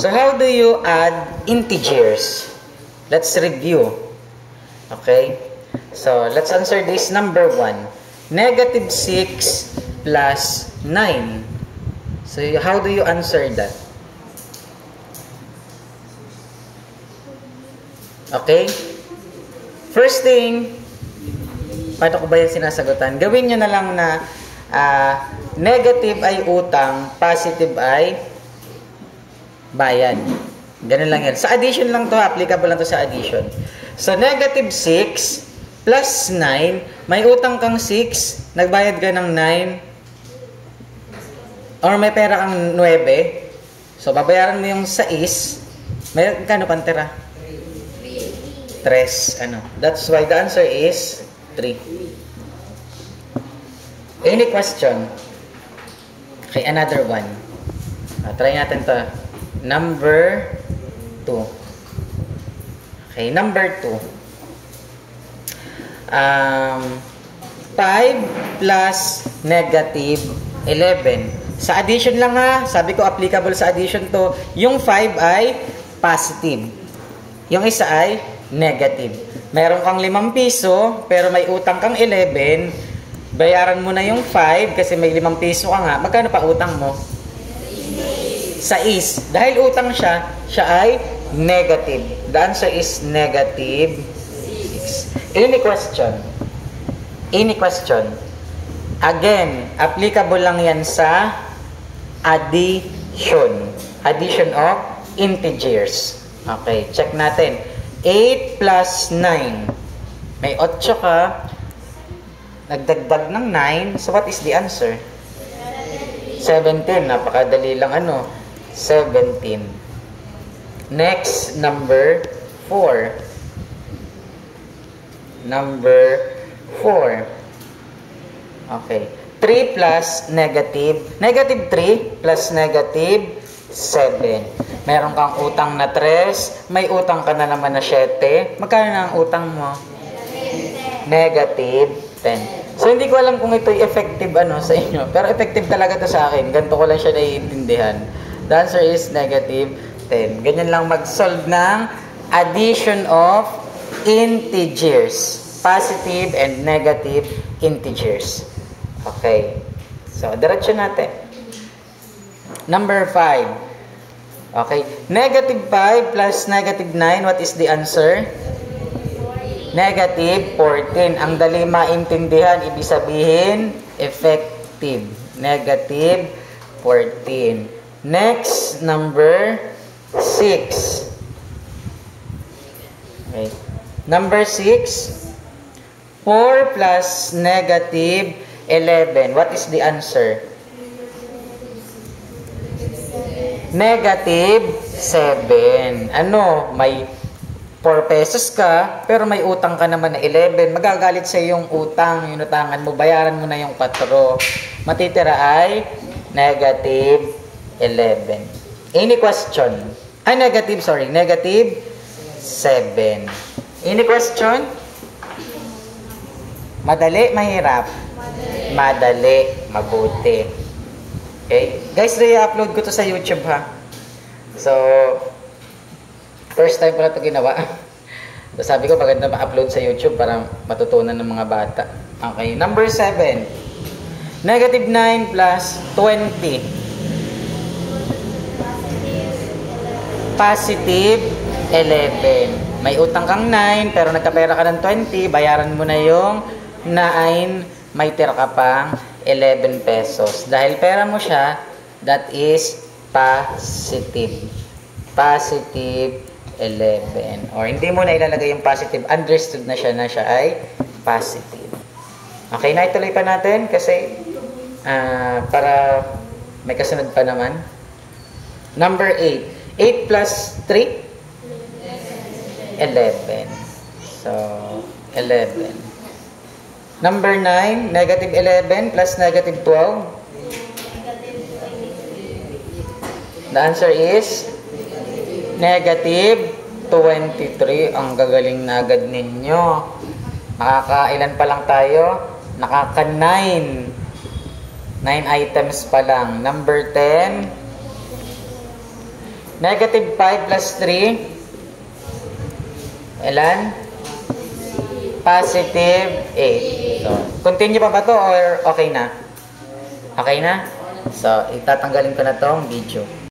So how do you add integers? Let's review. Okay? So let's answer this. Number 1. Negative 6 plus 9. So how do you answer that? Okay? First thing, paano ko ba yung sinasagutan? Gawin nyo na lang na negative ay utang, positive ay bayad. Ganun lang yan. Sa addition lang to, applicable lang to sa addition. So, negative 6 plus 9, may utang kang 6, nagbayad ka ng 9, or may pera kang 9, so, babayaran mo yung 6, may kano pantera? 3. That's why the answer is 3. Any question? Okay, another one. Try natin to. Number 2. Okay, number 2. 5 plus negative 11. Sa addition lang ha. Sabi ko applicable sa addition to. Yung 5 ay positive. Yung isa ay negative. Meron kang 5 piso, pero may utang kang 11. Bayaran mo na yung 5 kasi may 5 piso ka nga. Magkano pa utang mo? 6. Dahil utang siya ay negative. The answer is negative 6. Any question? Any question? Again, applicable lang yan sa addition. Addition of integers. Okay, check natin. 8 plus 9. May 8 ka. Nagdagdag ng 9. So, what is the answer? 17. Napakadali lang 17. Next, number 4. Number 4. Okay. 3 plus negative. Negative 3 plus negative 7. Meron kang utang na 3. May utang ka na naman na 7. Magkano na ang utang mo? Negative 10. So, hindi ko alam kung ito'y effective sa inyo. Pero effective talaga to sa akin. Ganito ko lang siya naiintindihan. The answer is negative 10. Ganyan lang mag-solve ng addition of integers. Positive and negative integers. Okay. So, diretso natin. Number 5. Okay. Negative 5 plus negative 9. What is the answer? Negative 14. Ang dali maintindihan, ibig sabihin, effective. Negative 14. Next, number 6. Okay. Number 6. 4 plus negative 11. What is the answer? Negative 7. May 4 pesos ka, pero may utang ka naman na 11. Magagalit sa yung utang, yung utangan mo, bayaran mo na yung 4. Matitira ay negative 11. Any question? Negative 7. Any question? Madali, mahirap? Madali, mabuti. Okay? Guys, i-upload ko to sa YouTube ha. So, first time ko na ito ginawa. So, sabi ko, maganda ma-upload sa YouTube para matutunan ng mga bata. Okay, number 7. Negative 9 plus 20. Positive 11. May utang kang 9, pero nagkapera ka ng 20, bayaran mo na yung 9, may tira ka pang 11 pesos. Dahil pera mo siya, that is positive. Positive 11. Or hindi mo na ilalagay yung positive. Understood na siya ay positive. Okay, na ituloy pa natin kasi para may kasunod pa naman. Number 8. 8 plus 3? 11. So, 11. Number 9, negative 11 plus negative 12. The answer is negative 23. Ang gagaling na agad ninyo. Nakakailan pa lang tayo? Nakaka-9. 9 items pa lang. Number 10, Negative 5 plus 3. Ilan? Positive 8. So, continue pa ba to or okay na? Okay na? So, itatanggalin ko na tong video.